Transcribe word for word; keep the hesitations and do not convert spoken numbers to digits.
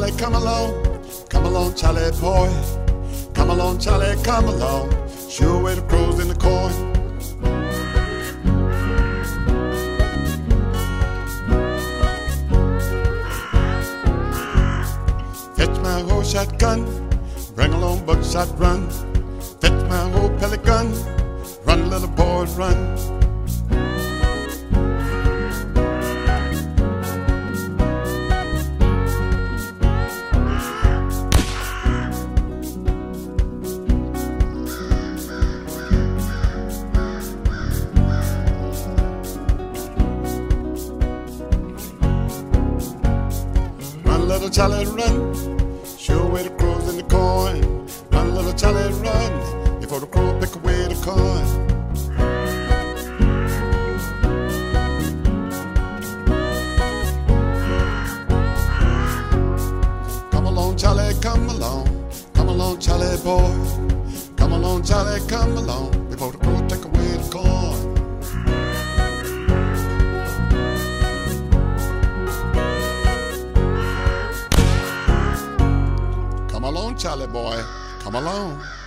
Charlie, come along. Come along, Charlie boy. Come along, Charlie, come along. Sure way the crows in the corn. Fetch my whole shotgun. Bring along buckshot run. Fetch my whole pellet gun. Run, little boy, run. Little Charlie, run, sure way the crows in the corn. Run, little Charlie, run, before the crow pick away the corn. Come along, Charlie, come along. Come along, Charlie boy. Come along, Charlie, come along, before the crow take away the corn. Come along, Charlie boy, come along.